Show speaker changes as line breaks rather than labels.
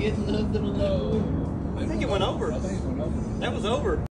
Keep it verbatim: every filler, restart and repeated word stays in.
Get nothing alone.
I think it went over.
I think it went over.
That was over.